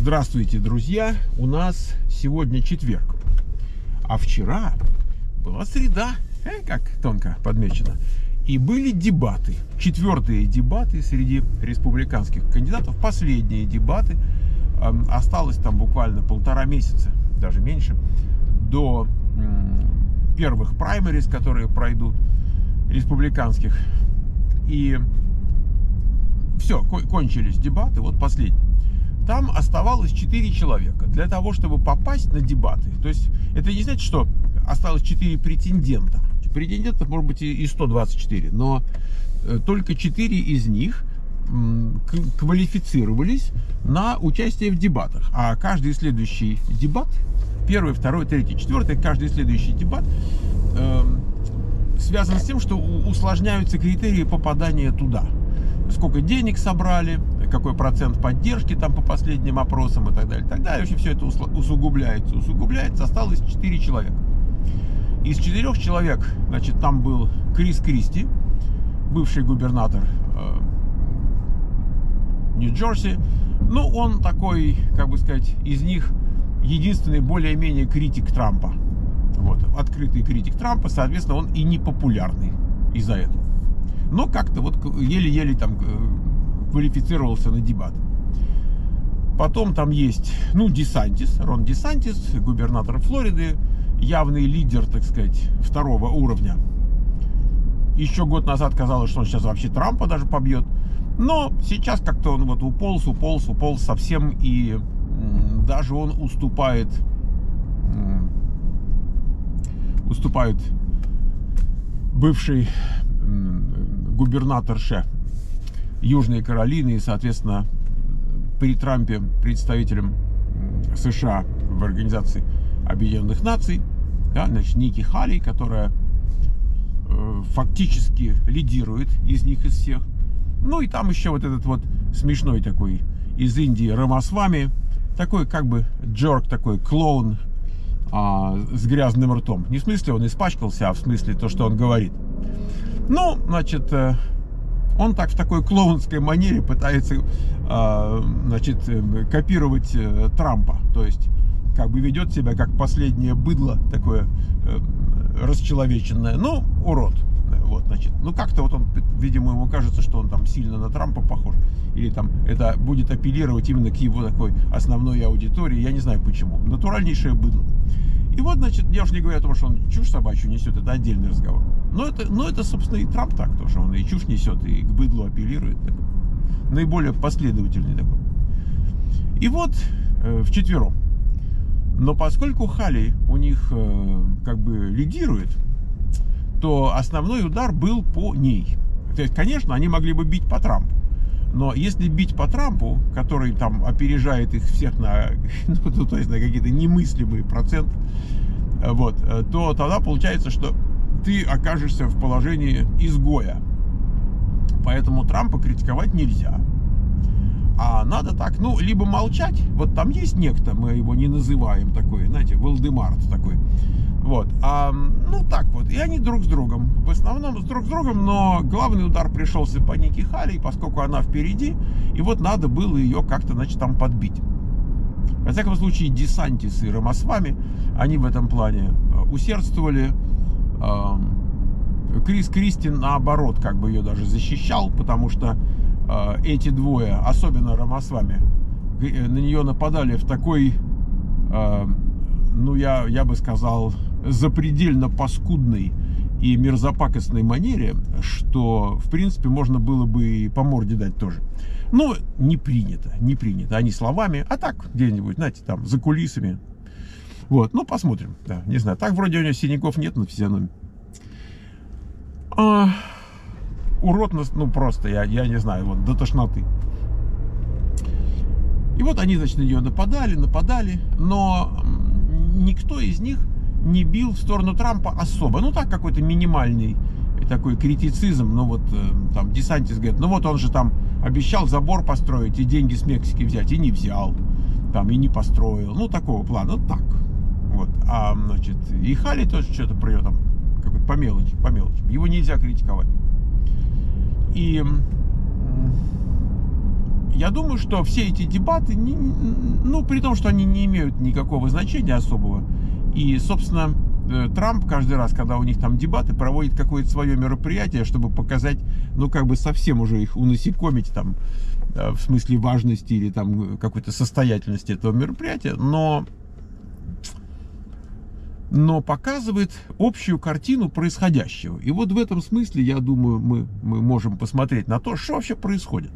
Здравствуйте, друзья! У нас сегодня четверг, а вчера была среда, как тонко подмечено. И были дебаты, четвертые дебаты среди республиканских кандидатов, последние дебаты. Осталось там буквально 1,5 месяца, даже меньше, до первых праймериз, которые пройдут, республиканских. И все, кончились дебаты, вот последний. Там оставалось 4 человека для того, чтобы попасть на дебаты. То есть это не значит, что осталось 4 претендента. Претендентов может быть и 124, но только 4 из них квалифицировались на участие в дебатах. А каждый следующий дебат, первый, второй, третий, четвертый, каждый следующий дебат связан с тем, что усложняются критерии попадания туда. Сколько денег собрали, какой процент поддержки там по последним опросам и так далее. Тогда вообще все это усугубляется. Осталось 4 человека. Из 4 человек, значит, там был Крис Кристи, бывший губернатор Нью-Джерси. Ну, он такой, как бы сказать, из них единственный более-менее критик Трампа. Вот, открытый критик Трампа, соответственно, он и не популярный из-за этого. Но как-то вот еле-еле там квалифицировался на дебат. Потом там есть, ну, Рон Десантис, губернатор Флориды, явный лидер, так сказать, 2-го уровня. Еще год назад казалось, что он сейчас вообще Трампа даже побьет. Но сейчас как-то он вот уполз совсем, и даже он уступает бывшей губернаторше Южной Каролины и, соответственно, при Трампе представителем США в Организации Объединенных Наций, да, значит, Ники Хали, которая фактически лидирует из них, из всех. Ну и там еще вот этот вот смешной такой из Индии Рамасвами, такой как бы джорк, такой клоун с грязным ртом. Не в смысле он испачкался, а в смысле то, что он говорит. Ну, значит, он так в такой клоунской манере пытается, значит, копировать Трампа. То есть, как бы ведет себя как последнее быдло, такое расчеловеченное. Ну, урод. Вот, значит, ну как-то вот он, видимо, ему кажется, что он там сильно на Трампа похож. Или там это будет апеллировать именно к его такой основной аудитории. Я не знаю почему. Натуральнейшее быдло. И вот, значит, я уж не говорю о том, что он чушь собачью несет, это отдельный разговор. Но это, собственно, и Трамп так, тоже он и чушь несет, и к быдлу апеллирует. Такой, наиболее последовательный такой. И вот вчетвером. Но поскольку Хали у них как бы лидирует, то основной удар был по ней. То есть, конечно, они могли бы бить по Трампу. Но если бить по Трампу, который там опережает их всех на, ну, то есть на какие-то немыслимые проценты, вот, то тогда получается, что ты окажешься в положении изгоя. Поэтому Трампа критиковать нельзя. А надо так, ну, либо молчать. Вот там есть некто, мы его не называем такой, знаете, Волдемарт такой. Вот, ну так вот, и они друг с другом, в основном друг с другом, но главный удар пришелся по Ники Хали, поскольку она впереди, и вот надо было ее как-то, значит, там подбить. Во всяком случае, Десантис и Рамасвами, они в этом плане усердствовали. Крис Кристи, наоборот, как бы ее даже защищал, потому что эти двое, особенно Рамасвами, на нее нападали в такой, ну, я бы сказал, запредельно паскудной и мерзопакостной манере, что, в принципе, можно было бы и по морде дать тоже. Но не принято. Они словами, а так где-нибудь, знаете, там, за кулисами. Вот, ну, посмотрим. Да, не знаю, так вроде у него синяков нет на физиономии. Уродность, ну, просто, я не знаю, вот, до тошноты. И вот они, значит, на нее нападали, но никто из них не бил в сторону Трампа особо. Ну, так, какой-то минимальный такой критицизм. Ну, вот там Десантис говорит, ну, вот он же там обещал забор построить и деньги с Мексики взять, и не взял. Там, и не построил. Ну, такого плана. Вот так. Вот. А, значит, и Хали тоже что-то про него там, какой-то по мелочи. Его нельзя критиковать. И я думаю, что все эти дебаты, ну, при том, что они не имеют никакого значения особого, и, собственно, Трамп каждый раз, когда у них там дебаты, проводит какое-то свое мероприятие, чтобы показать, ну, как бы совсем уже их унасекомить, там, в смысле важности или там какой-то состоятельности этого мероприятия, но показывает общую картину происходящего. И вот в этом смысле, я думаю, мы можем посмотреть на то, что вообще происходит.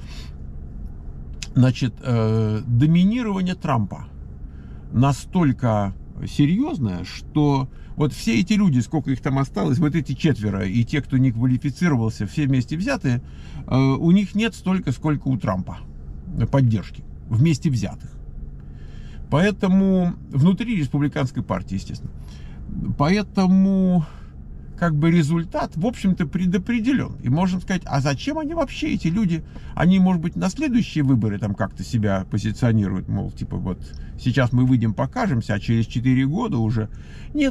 Значит, доминирование Трампа настолько серьезное, что вот все эти люди, сколько их там осталось, вот эти 4, и те, кто не квалифицировался, все вместе взятые, у них нет столько, сколько у Трампа поддержки, вместе взятых. Поэтому, внутри республиканской партии, естественно, поэтому, как бы, результат, в общем-то, предопределен. И можно сказать, а зачем они вообще, эти люди, они, может быть, на следующие выборы там как-то себя позиционируют, мол, типа, вот, сейчас мы выйдем, покажемся, а через 4 года уже. Нет.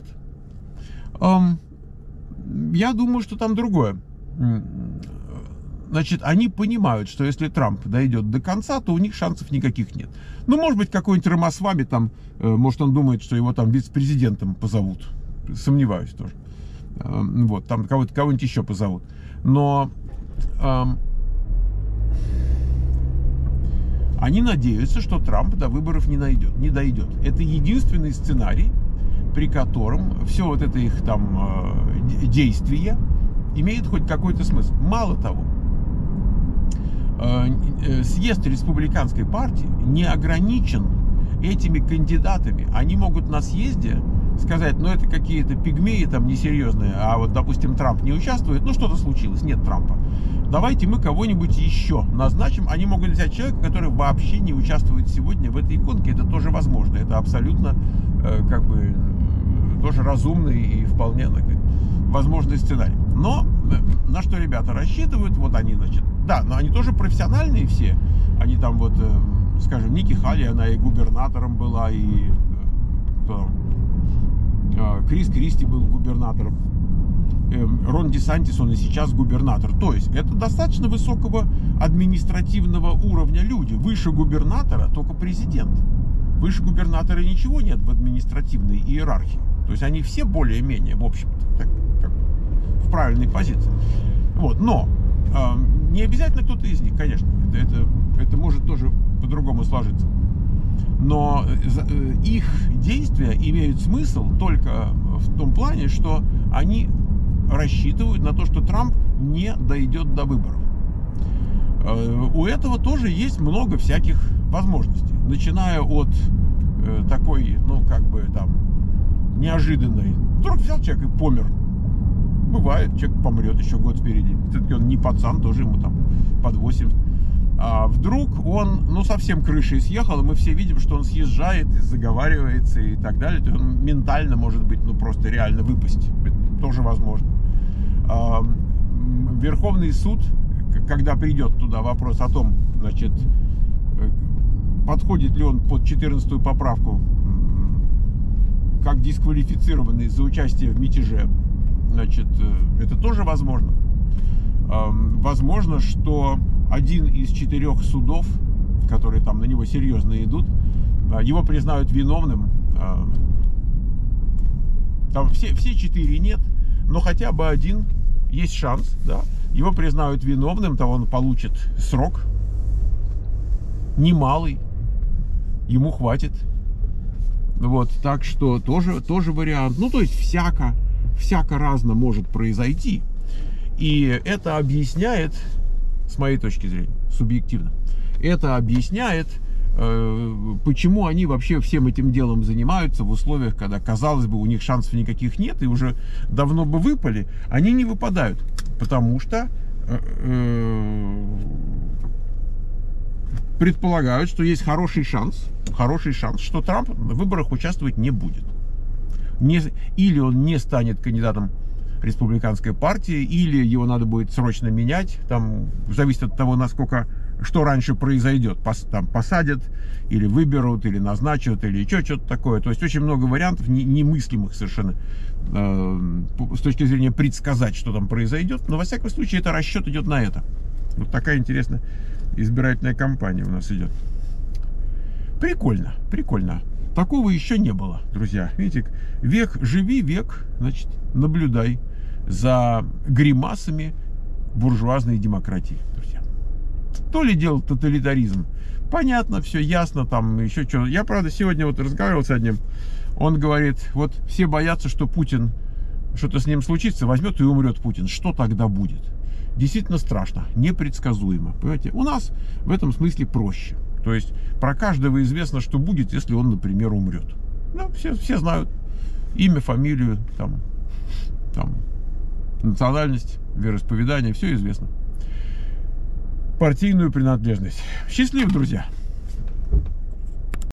Я думаю, что там другое. Значит, они понимают, что если Трамп дойдет до конца, то у них шансов никаких нет. Ну, может быть, какой-нибудь Рамасвами там, может, он думает, что его там вице-президентом позовут. Сомневаюсь тоже. Вот, там кого-нибудь еще позовут. Но они надеются, что Трамп до выборов не дойдет. Это единственный сценарий, при котором все вот это их там действие имеет хоть какой-то смысл. Мало того, съезд республиканской партии не ограничен этими кандидатами. Они могут на съезде сказать, ну, это какие-то пигмеи там несерьезные, а вот, допустим, Трамп не участвует, ну, что-то случилось, нет Трампа. Давайте мы кого-нибудь еще назначим. Они могут взять человека, который вообще не участвует сегодня в этой гонке. Это тоже возможно. Это абсолютно, как бы, тоже разумный и вполне возможный сценарий. Но на что ребята рассчитывают, вот они, значит, да, но они тоже профессиональные все. Они там вот, скажем, Ники Хали, она и губернатором была, и кто там, Крис Кристи был губернатором. Рон Десантис, он и сейчас губернатор. То есть это достаточно высокого административного уровня люди. Выше губернатора только президент. Выше губернатора ничего нет в административной иерархии. То есть они все более-менее, в общем-то, так, как в правильной позиции. Вот, но не обязательно кто-то из них, конечно. Это может тоже по-другому сложиться. Но их действия имеют смысл только в том плане, что они рассчитывают на то, что Трамп не дойдет до выборов. У этого тоже есть много всяких возможностей. Начиная от такой, ну, как бы там, неожиданной. Вдруг взял человек и помер. Бывает, человек помрет, еще год впереди. Все-таки он не пацан, тоже ему там под 80. А вдруг он, ну, совсем крышей съехал, и мы все видим, что он съезжает, заговаривается и так далее. То есть он ментально, может быть, ну, просто реально выпасть. Это тоже возможно. Верховный суд, когда придет туда вопрос о том, значит, подходит ли он под 14-ю поправку как дисквалифицированный за участие в мятеже, значит, это тоже возможно. Возможно, что один из 4 судов, которые там на него серьезно идут, его признают виновным. Там все 4 нет, но хотя бы один есть шанс, да, его признают виновным, то он получит срок немалый, ему хватит. Вот, так что тоже вариант. Ну, то есть всяко разно может произойти. И это объясняет, с моей точки зрения, субъективно, это объясняет, почему они вообще всем этим делом занимаются в условиях, когда, казалось бы, у них шансов никаких нет, и уже давно бы выпали. Они не выпадают, потому что предполагают, что есть хороший шанс, что Трамп в выборах участвовать не будет. Или он не станет кандидатом республиканской партии, или его надо будет срочно менять. Там зависит от того, насколько, что раньше произойдет. Там посадят, или выберут, или назначат, или еще что-то такое. То есть очень много вариантов, немыслимых совершенно с точки зрения предсказать, что там произойдет. Но во всяком случае, это расчет идет на это. Вот такая интересная избирательная кампания у нас идет. Прикольно, прикольно. Такого еще не было, друзья. Видите, век живи, век, значит, наблюдай за гримасами буржуазной демократии, друзья. То ли делал тоталитаризм. Понятно, все ясно, там еще что. Я, правда, сегодня вот разговаривал с одним. Он говорит, вот все боятся, что Путин, что-то с ним случится, возьмет и умрет Путин. Что тогда будет? Действительно страшно, непредсказуемо. Понимаете, у нас в этом смысле проще. То есть про каждого известно, что будет, если он, например, умрет. Ну, все знают имя, фамилию, там, национальность, вероисповедание, все известно. Партийную принадлежность. Счастливо, друзья!